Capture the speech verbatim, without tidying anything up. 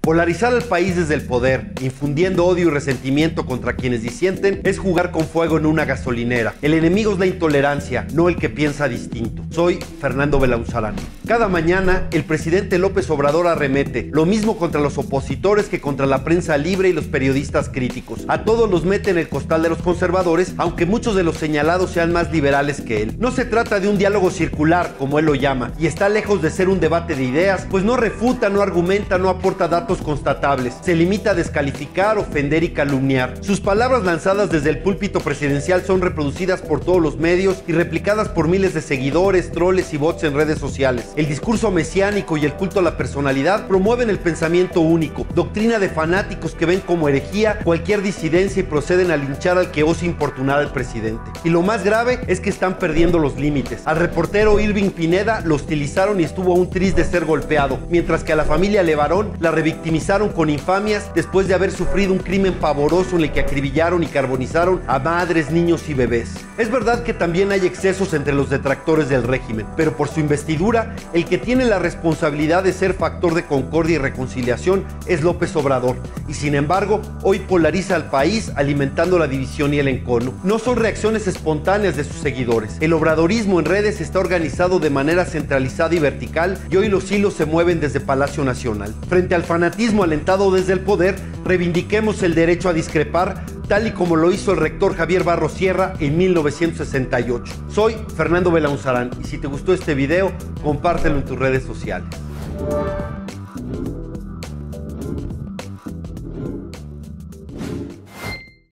Polarizar al país desde el poder, infundiendo odio y resentimiento contra quienes disienten, es jugar con fuego en una gasolinera. El enemigo es la intolerancia, no el que piensa distinto. Soy Fernando Belauzarán. Cada mañana, el presidente López Obrador arremete, lo mismo contra los opositores que contra la prensa libre y los periodistas críticos. A todos los mete en el costal de los conservadores, aunque muchos de los señalados sean más liberales que él. No se trata de un diálogo circular, como él lo llama, y está lejos de ser un debate de ideas, pues no refuta, no argumenta, no aporta datos constatables. Se limita a descalificar, ofender y calumniar. Sus palabras lanzadas desde el púlpito presidencial son reproducidas por todos los medios y replicadas por miles de seguidores, troles y bots en redes sociales. El discurso mesiánico y el culto a la personalidad promueven el pensamiento único, doctrina de fanáticos que ven como herejía cualquier disidencia y proceden a linchar al que ose importunar al presidente. Y lo más grave es que están perdiendo los límites. Al reportero Irving Pineda lo hostilizaron y estuvo a un tris de ser golpeado, mientras que a la familia Levarón la revictimizaron con infamias después de haber sufrido un crimen pavoroso en el que acribillaron y carbonizaron a madres, niños y bebés. Es verdad que también hay excesos entre los detractores del régimen, pero por su investidura, el que tiene la responsabilidad de ser factor de concordia y reconciliación es López Obrador, y sin embargo, hoy polariza al país alimentando la división y el encono. No son reacciones espontáneas de sus seguidores. El obradorismo en redes está organizado de manera centralizada y vertical, y hoy los hilos se mueven desde Palacio Nacional. Frente al fanatismo alentado desde el poder, reivindiquemos el derecho a discrepar, tal y como lo hizo el rector Javier Barros Sierra en mil novecientos sesenta y ocho. Soy Fernando Belauzarán, y si te gustó este video, compártelo en tus redes sociales.